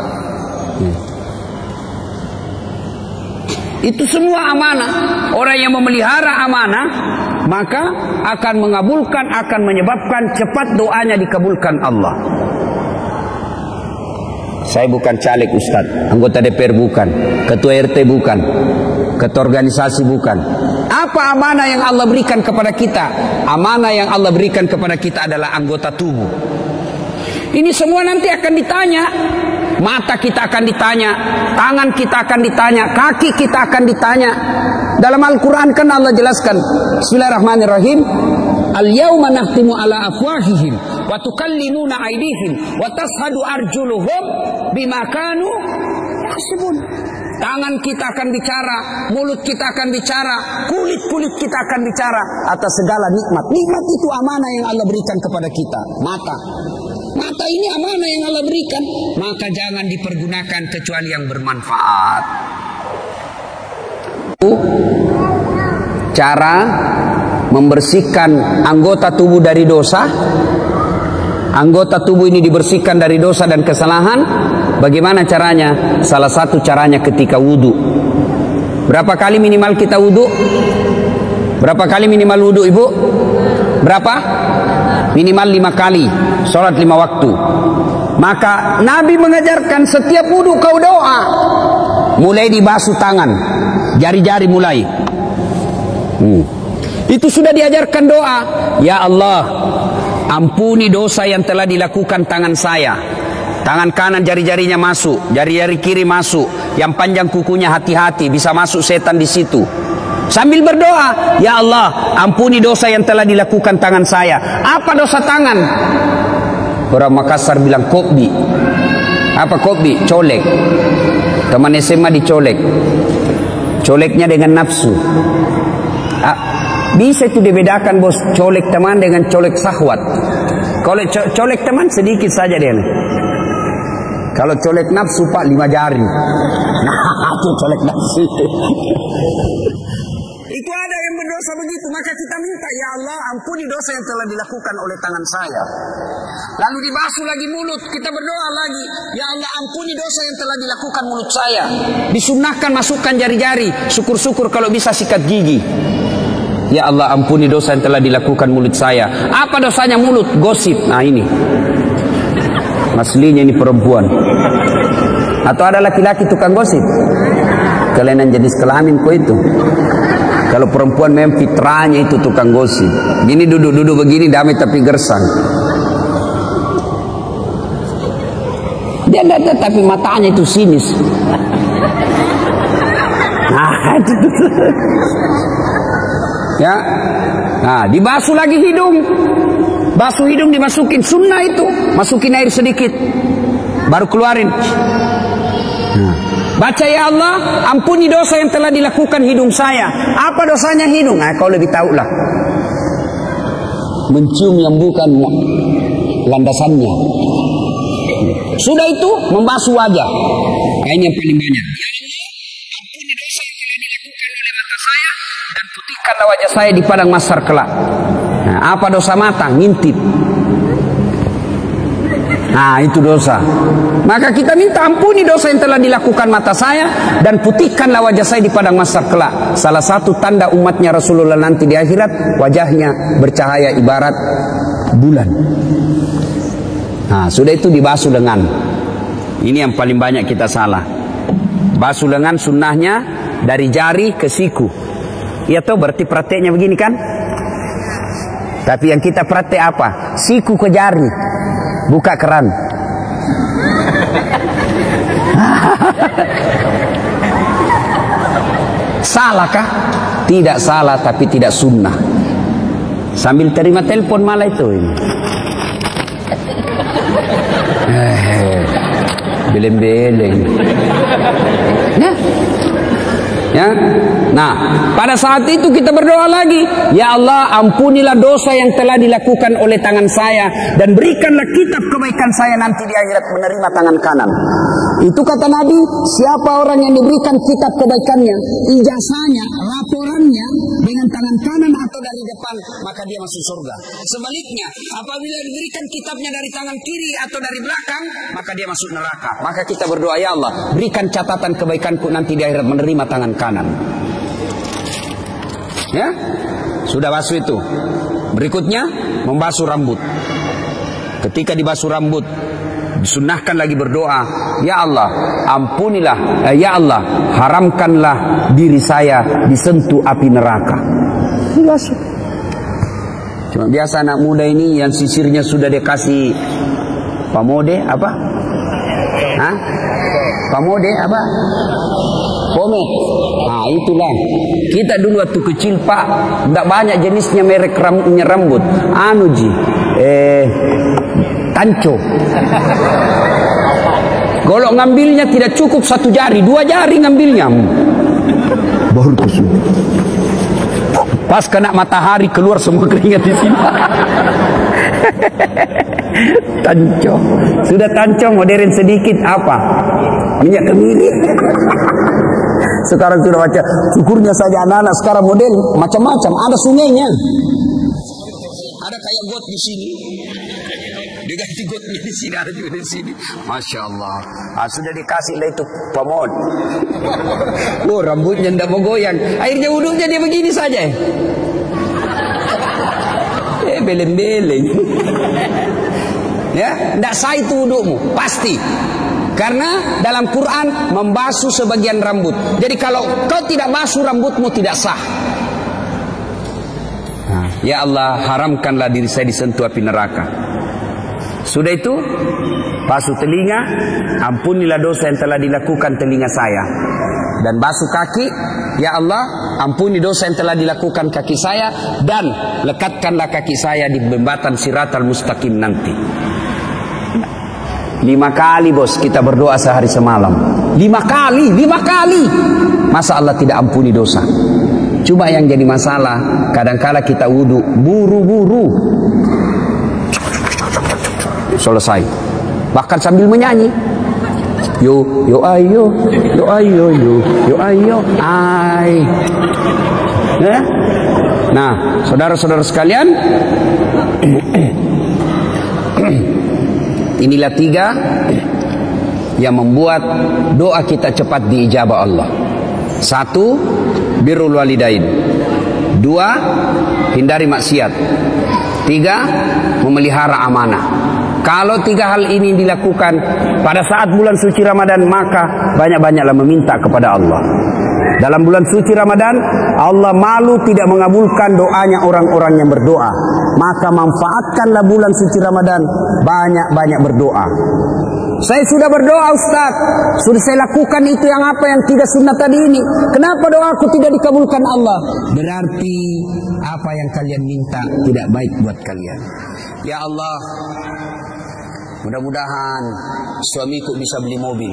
Speaker 1: Itu semua amanah. Orang yang memelihara amanah maka akan mengabulkan, akan menyebabkan cepat doanya dikabulkan Allah. Saya bukan caleg Ustaz, anggota DPR bukan, ketua RT bukan, ketua organisasi bukan. Apa amanah yang Allah berikan kepada kita? Amanah yang Allah berikan kepada kita adalah anggota tubuh. Ini semua nanti akan ditanya. Mata kita akan ditanya, tangan kita akan ditanya, kaki kita akan ditanya. Dalam Al-Quran kan Allah jelaskan, Bismillahirrahmanirrahim, Al-yawma nahtimu ala afwahihim wa tukallimuna aydihim wa tashhadu arjuluhum bima kanu yaksubun. Tangan kita akan bicara, mulut kita akan bicara, kulit kita akan bicara atas segala nikmat. Nikmat itu amanah yang Allah berikan kepada kita. Mata ini amanah yang Allah berikan, maka jangan dipergunakan kecuali yang bermanfaat. Cara membersihkan anggota tubuh dari dosa. Anggota tubuh ini dibersihkan dari dosa dan kesalahan. Bagaimana caranya? Salah satu caranya ketika wudhu. Berapa kali minimal kita wudhu? Berapa kali minimal wudhu ibu? Berapa? Minimal 5 kali. Sholat 5 waktu. Maka Nabi mengajarkan setiap wudhu kau doa. Mulai dibasuh tangan, jari-jari mulai. Itu sudah diajarkan doa. Ya Allah, ampuni dosa yang telah dilakukan tangan saya. Tangan kanan jari-jarinya masuk, jari-jari kiri masuk. Yang panjang kukunya hati-hati, bisa masuk setan di situ. Sambil berdoa, ya Allah, ampuni dosa yang telah dilakukan tangan saya. Apa dosa tangan? Orang Makassar bilang kopbi. Apa kopbi? Colek. Teman SMA dicolek. Coleknya dengan nafsu. bisa itu dibedakan bos, colek teman dengan colek syahwat. Kalau colek teman sedikit saja dia. Kalau colek nafsu Pak 5 jari. Nah, itu colek nafsu. Itu ada yang berdosa begitu, maka kita minta, ya Allah ampuni dosa yang telah dilakukan oleh tangan saya. Lalu dibasuh lagi mulut, kita berdoa lagi, ya Allah ampuni dosa yang telah dilakukan mulut saya. Disunnahkan masukkan jari-jari, syukur-syukur kalau bisa sikat gigi. Ya Allah ampuni dosa yang telah dilakukan mulut saya. Apa dosanya mulut? Gosip. Nah ini aslinya ini perempuan. Atau ada laki-laki tukang gosip? Kelainan jenis kelamin kok itu. Kalau perempuan memang fitrahnya itu tukang gosip. Gini duduk-duduk begini damai tapi gersang. Dia tidak, tapi matanya itu sinis. Nah, ya. Nah, dibasuh lagi hidung. Basuh hidung dimasukin, sunnah itu. Masukin air sedikit, baru keluarin. Nah. Baca ya Allah ampuni dosa yang telah dilakukan hidung saya. Apa dosanya hidung? Nah, kau lebih tahu lah. Mencium yang bukan landasannya. Sudah itu membasuh wajah. Nah, ini yang paling banyak. Ampuni dosa yang telah dilakukan oleh mata saya dan putihkanlah wajah saya di padang mahsyar kelak. Nah, apa dosa mata? Ngintip. Nah, itu dosa. Maka kita minta ampuni dosa yang telah dilakukan mata saya dan putihkanlah wajah saya di padang mahsyar kelak. Salah satu tanda umatnya Rasulullah nanti di akhirat, wajahnya bercahaya ibarat bulan. Nah, sudah itu dibasuh lengan. Ini yang paling banyak kita salah. Basuh lengan sunnahnya dari jari ke siku. Iya toh, berarti prakteknya begini kan? Tapi yang kita praktek apa? Siku ke jari. Buka keran. Salahkah? Tidak salah, tapi tidak sunnah. Sambil terima telepon malah itu ini. Beleng-beleng. Ya. Nah, pada saat itu kita berdoa lagi, ya Allah ampunilah dosa yang telah dilakukan oleh tangan saya dan berikanlah kitab kebaikan saya nanti di akhirat menerima tangan kanan. Itu kata Nabi, siapa orang yang diberikan kitab kebaikannya, ijazahnya, laporannya dengan tangan kanan atau dari depan, maka dia masuk surga. Sebaliknya, apabila diberikan kitabnya dari tangan kiri atau dari belakang, maka dia masuk neraka. Maka kita berdoa, ya Allah berikan catatan kebaikanku nanti di akhirat menerima tangan kanan. Ya, sudah basuh itu. Berikutnya membasuh rambut. Ketika dibasuh rambut, disunnahkan lagi berdoa, ya Allah ampunilah, ya Allah haramkanlah diri saya disentuh api neraka. Dibasuh. Cuma biasa anak muda ini yang sisirnya sudah dikasih pamode apa? Hah? Pamode apa? Pomade. Nah itulah. Kita dulu waktu kecil Pak, tidak banyak jenisnya merek rambut. Anu ji, Tanco. Kalau ngambilnya tidak cukup 1 jari, 2 jari ngambilnya. Baru kusuk. Pas kena matahari keluar semua keringat di sini. Tanco. Sudah tanco modern sedikit apa? Minyak kemiri. Sekarang sudah baca, syukurnya saja anak-anak sekarang model macam-macam, ada sungainya. Ada kayak got di sini. Diganti gotnya di sini, ada juga di sini. Masya Allah. Ah, sudah dikasih lah itu pamod. Oh, rambutnya tidak mau goyang. Akhirnya wudhunya dia begini saja. Beleng-beleng. Ya, tidak sah itu wudhumu, pasti. Karena dalam Quran membasuh sebagian rambut. Jadi kalau kau tidak basuh rambutmu tidak sah. Nah, ya Allah haramkanlah diri saya disentuh api neraka. Sudah itu basuh telinga, ampunilah dosa yang telah dilakukan telinga saya. Dan basuh kaki, ya Allah ampuni dosa yang telah dilakukan kaki saya dan lekatkanlah kaki saya di jembatan Siratal Mustaqim nanti. 5 kali bos kita berdoa sehari semalam. 5 kali. Masa Allah tidak ampuni dosa? Cuma yang jadi masalah, kadangkala kita wudhu buru-buru, selesai, bahkan sambil menyanyi. Yo ayo, yo ayo, yo ayo, ay. Ya? Nah, saudara-saudara sekalian, inilah 3 yang membuat doa kita cepat diijabah Allah. 1, birrul walidain. 2, hindari maksiat. 3, memelihara amanah. Kalau 3 hal ini dilakukan pada saat bulan suci Ramadan, maka banyak-banyaklah meminta kepada Allah. Dalam bulan suci Ramadan, Allah malu tidak mengabulkan doanya orang-orang yang berdoa. Maka manfaatkanlah bulan suci Ramadan, banyak-banyak berdoa. Saya sudah berdoa, Ustaz. Sudah saya lakukan itu yang apa yang tidak sunnah tadi ini. Kenapa doaku tidak dikabulkan Allah? Berarti apa yang kalian minta tidak baik buat kalian. Ya Allah, mudah-mudahan suamiku bisa beli mobil.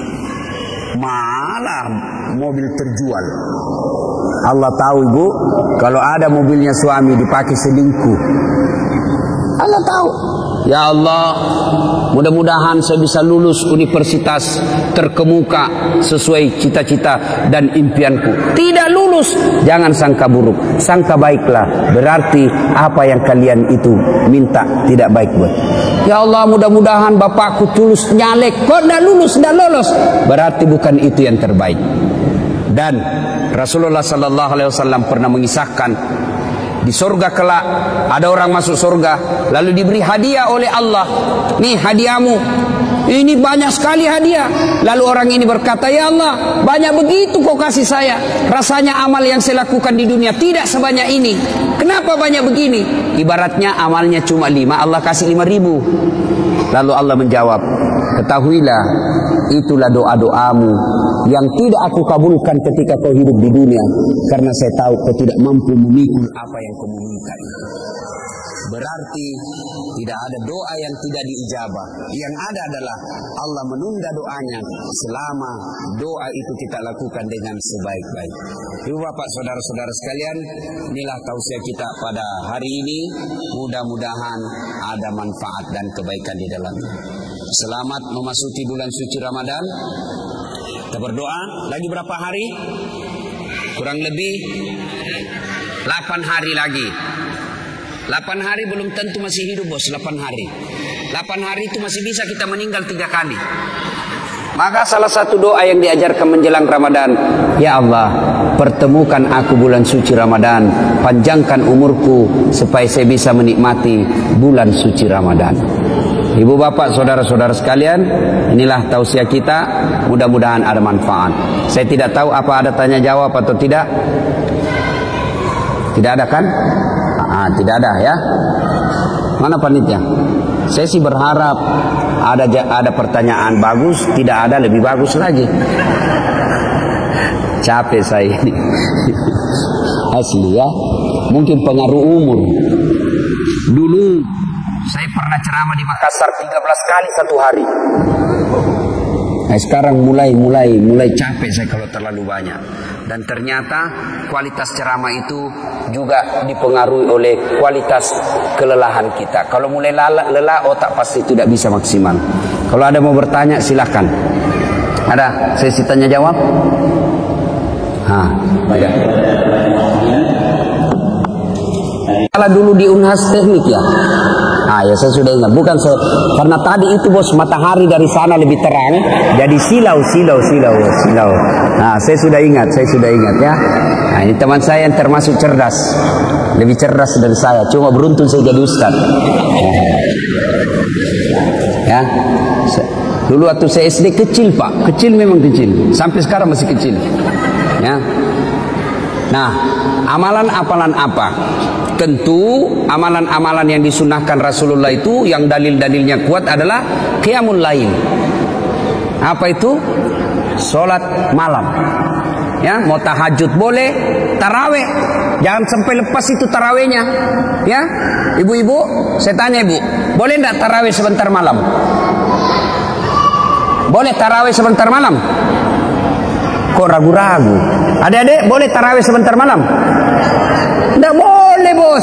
Speaker 1: Malah mobil terjual. Allah tahu, Ibu, kalau ada mobilnya suami dipakai selingkuh. Allah tahu. Ya Allah, mudah-mudahan saya bisa lulus universitas terkemuka sesuai cita-cita dan impianku. Tidak lulus, jangan sangka buruk, sangka baiklah. Berarti apa yang kalian itu minta tidak baik buat. Ya Allah, mudah-mudahan bapakku tulus nyalek, kok tidak lulus, tidak lolos. Berarti bukan itu yang terbaik. Dan Rasulullah Sallallahu Alaihi Wasallam pernah mengisahkan, di surga kelak ada orang masuk surga lalu diberi hadiah oleh Allah. Nih hadiahmu, ini banyak sekali hadiah. Lalu orang ini berkata, ya Allah, banyak begitu kau kasih saya. Rasanya amal yang saya lakukan di dunia tidak sebanyak ini. Kenapa banyak begini? Ibaratnya amalnya cuma 5, Allah kasih 5.000. Lalu Allah menjawab, ketahuilah itulah doa-doamu yang tidak aku kabulkan ketika kau hidup di dunia, karena saya tahu kau tidak mampu memikul apa yang kau minta itu. Berarti tidak ada doa yang tidak diijabah. Yang ada adalah Allah menunda doanya selama doa itu kita lakukan dengan sebaik-baik. Ibu bapak saudara-saudara sekalian, inilah tausiah kita pada hari ini. Mudah-mudahan ada manfaat dan kebaikan di dalamnya. Selamat memasuki bulan suci Ramadan. Kita berdoa, lagi berapa hari? Kurang lebih 8 hari lagi. 8 hari belum tentu masih hidup, bos. 8 hari. 8 hari itu masih bisa kita meninggal 3 kali. Maka salah satu doa yang diajarkan menjelang Ramadan, ya Allah, pertemukan aku bulan suci Ramadan, panjangkan umurku supaya saya bisa menikmati bulan suci Ramadan. Ibu bapak saudara-saudara sekalian, inilah tausiah kita, mudah-mudahan ada manfaat. Saya tidak tahu apa ada tanya jawab atau tidak. Tidak ada kan? Tidak ada ya. Mana panitia? Saya sih berharap ada pertanyaan bagus, tidak ada lebih bagus lagi. Capek saya ini. Asli ya. Mungkin pengaruh umur. Dulu saya pernah ceramah di Makassar 13 kali satu hari. Nah, sekarang mulai capek saya kalau terlalu banyak. Dan ternyata kualitas ceramah itu juga dipengaruhi oleh kualitas kelelahan kita. Kalau mulai lelah, otak pasti tidak bisa maksimal. Kalau ada mau bertanya silahkan. Ada sesi tanya jawab? Ada. Kalau dulu di Unhas Teknik ya. Ya saya sudah ingat. Bukan saya, karena tadi itu bos matahari dari sana lebih terang, jadi silau. Nah, saya sudah ingat ya. Nah, ini teman saya yang termasuk cerdas, lebih cerdas dari saya. Cuma beruntung saya jadi ustaz. Ya, dulu waktu saya SD kecil pak, kecil memang kecil, sampai sekarang masih kecil. Ya. Nah, amalan-amalan apa? Tentu amalan-amalan yang disunahkan Rasulullah itu yang dalil-dalilnya kuat adalah qiyamul lail. Apa itu? Salat malam. Ya, mau tahajud boleh, tarawih. Jangan sampai lepas itu tarawihnya. Ya, ibu-ibu, saya tanya ibu, boleh enggak tarawih sebentar malam? Boleh tarawih sebentar malam? Kok ragu-ragu? Adik-adik boleh tarawih sebentar malam? Tidak boleh, bos.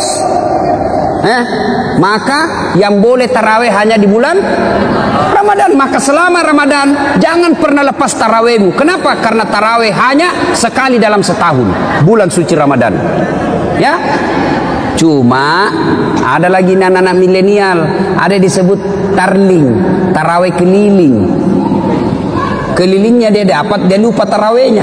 Speaker 1: Maka yang boleh tarawih hanya di bulan Ramadan. Maka selama Ramadan jangan pernah lepas tarawihmu. Kenapa? Karena tarawih hanya sekali dalam setahun, bulan suci Ramadan. Ya. Cuma ada lagi anak-anak milenial, ada disebut tarling, tarawih keliling. Kelilingnya dia dapat, dia lupa tarawihnya.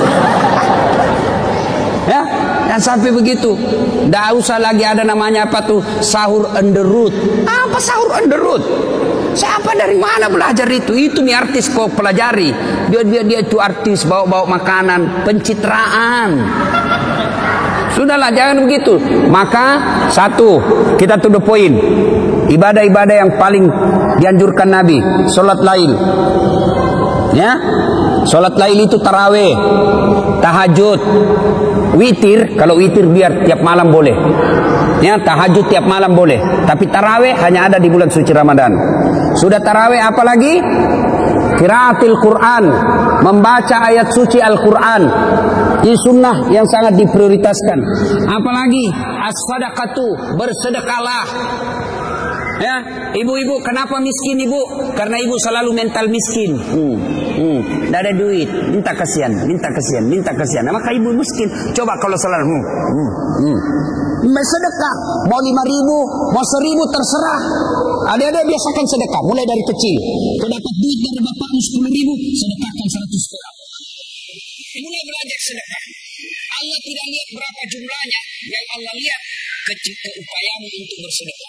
Speaker 1: Ya, dan sampai begitu. Tidak usah lagi ada namanya apa tuh, sahur on the road. Apa sahur on the road? Siapa dari mana belajar itu? Itu nih artis kau pelajari. Dia itu artis bawa-bawa makanan, pencitraan. Sudahlah, jangan begitu. Maka satu, kita to the point. Ibadah-ibadah yang paling dianjurkan Nabi, salat lail. Ya, salat lail itu tarawih, tahajud, witir. Kalau witir biar tiap malam boleh. Ya, tahajud tiap malam boleh. Tapi tarawih hanya ada di bulan suci Ramadan. Sudah tarawih, apa lagi? Qiraatul Quran, membaca ayat suci Al-Quran. Ini sunnah yang sangat diprioritaskan. Apalagi as-sadaqatu, bersedekahlah. Ya, ibu-ibu kenapa miskin ibu? Karena ibu selalu mental miskin. Tidak ada duit, minta kasihan. Nah, maka ibu miskin. Coba kalau selalu sedekah, mau 5.000, mau 1.000 terserah. Ada biasakan sedekah, mulai dari kecil. Kau dapat duit dari bapakmu 10.000, sedekahkan 100 gram. Mulai belajar sedekah. Allah tidak lihat berapa jumlahnya, yang Allah lihat keupayaanmu untuk bersedekah.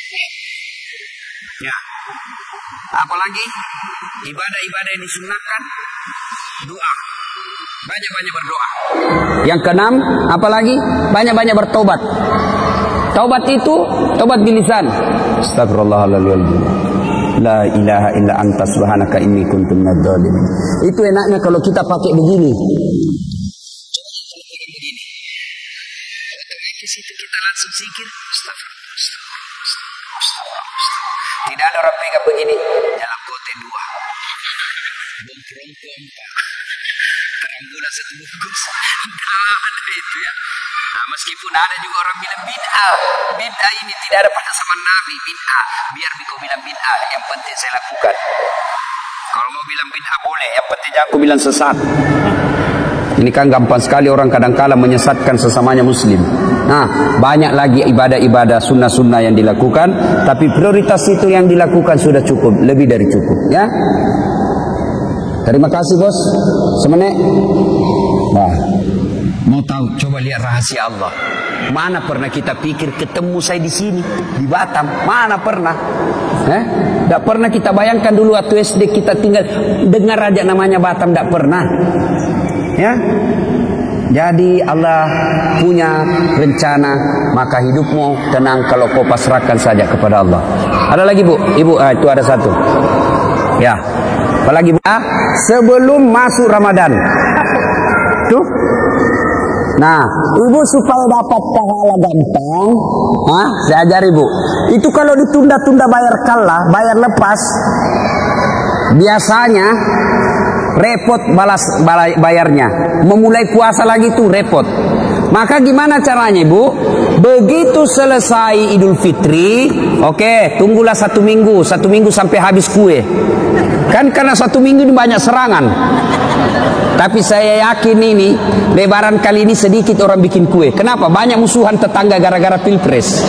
Speaker 1: Ya. Apalagi ibadah-ibadah yang disunnahkan, doa. Banyak-banyak berdoa. Yang keenam, apalagi banyak-banyak bertobat. Taubat itu taubat bilisan. Astagfirullahaladzim. La ilaha illa anta subhanaka inni kuntu minadz dzalimin. Itu enaknya kalau kita pakai begini. Ke situ kita langsung zikir. Tidak ada orang pegang begini dalam kote 2. Terang satu bungkus. Ada itu ya. Nah, meskipun ada juga orang bilang bid'ah. Bid'ah ini tidak ada pada zaman Nabi. Bid'ah. Biar kau bilang bid'ah, yang penting saya lakukan. Kalau mau bilang bid'ah boleh, yang penting jangan aku bilang sesat. Ini kan gampang sekali orang kadang-kala menyesatkan sesamanya muslim. Nah, banyak lagi ibadah-ibadah sunnah-sunnah yang dilakukan, tapi prioritas itu yang dilakukan sudah cukup, lebih dari cukup, ya. Terima kasih, bos. Semenit. Wah, mau tahu? Coba lihat rahasia Allah. Mana pernah kita pikir ketemu saya di sini, di Batam? Mana pernah? Tidak pernah kita bayangkan dulu waktu SD kita tinggal dengar aja namanya Batam, tidak pernah. Ya. Jadi Allah punya rencana, maka hidupmu tenang kalau kau pasrahkan saja kepada Allah. Ada lagi bu? Ibu, itu ada satu. Ya, apalagi bu? Sebelum masuk Ramadan. Tuh. Nah, ibu supaya dapat pahala gampang, saya ajari bu. Itu kalau ditunda-tunda bayar kalah, bayar lepas, biasanya repot balas bayarnya. Memulai puasa lagi tuh repot. Maka gimana caranya ibu? Begitu selesai Idul Fitri, oke, tunggulah 1 minggu sampai habis kue. Kan karena 1 minggu ini banyak serangan. Tapi saya yakin ini Lebaran kali ini sedikit orang bikin kue. Kenapa? Banyak musuhan tetangga gara-gara pilpres.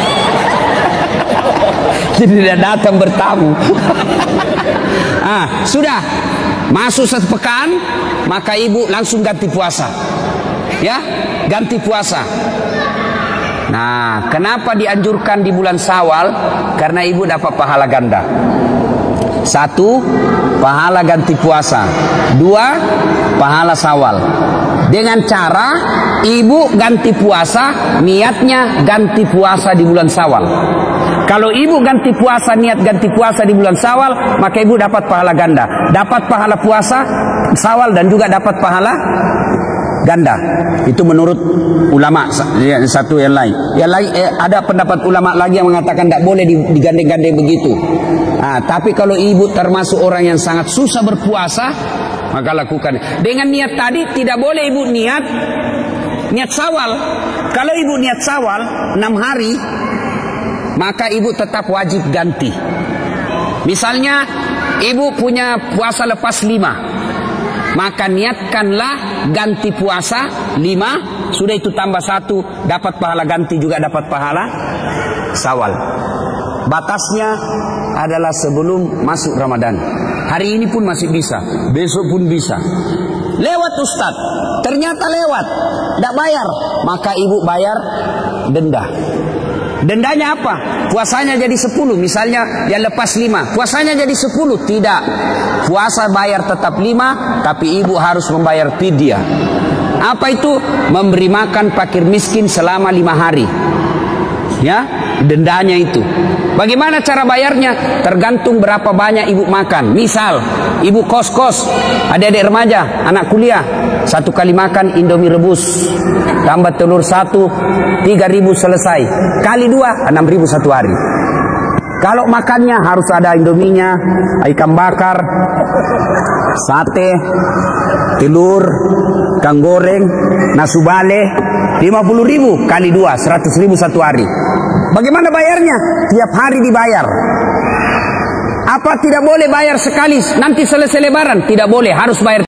Speaker 1: Jadi dia datang bertamu. Sudah masuk 1 pekan, maka ibu langsung ganti puasa. Ya, ganti puasa. Nah, kenapa dianjurkan di bulan Syawal? Karena ibu dapat pahala ganda. 1, pahala ganti puasa. 2, pahala Syawal. Dengan cara ibu ganti puasa, niatnya ganti puasa di bulan Syawal. Kalau ibu ganti puasa, niat ganti puasa di bulan Syawal, maka ibu dapat pahala ganda. Dapat pahala puasa Syawal dan juga dapat pahala ganda. Itu menurut ulama satu yang lain. Yang lain ada pendapat ulama lagi yang mengatakan tidak boleh digandeng-gandeng begitu. Tapi kalau ibu termasuk orang yang sangat susah berpuasa, maka lakukan. Dengan niat tadi tidak boleh ibu niat Syawal. Kalau ibu niat Syawal 6 hari, maka ibu tetap wajib ganti. Misalnya ibu punya puasa lepas 5, maka niatkanlah ganti puasa 5, sudah itu tambah 1, dapat pahala ganti juga dapat pahala Syawal. Batasnya adalah sebelum masuk Ramadan. Hari ini pun masih bisa, besok pun bisa. Lewat Ustaz, ternyata lewat, tidak bayar, maka ibu bayar denda. Dendanya apa? Puasanya jadi 10, misalnya yang lepas 5, puasanya jadi 10. Tidak, puasa bayar tetap 5, tapi ibu harus membayar fidyah. Apa itu? Memberi makan fakir miskin selama 5 hari. Ya, dendanya itu. Bagaimana cara bayarnya? Tergantung berapa banyak ibu makan. Misal, ibu kos-kos, adik-adik remaja, anak kuliah, 1 kali makan Indomie rebus, tambah telur 1, 3.000 selesai. Kali 2, 6.000 1 hari. Kalau makannya harus ada Indominya, ikan bakar, sate, telur, ikan goreng, nasu bale, 50.000 kali 2, 100.000 1 hari. Bagaimana bayarnya? Tiap hari dibayar. Apa tidak boleh bayar sekali nanti selesai lebaran? Tidak boleh, harus bayar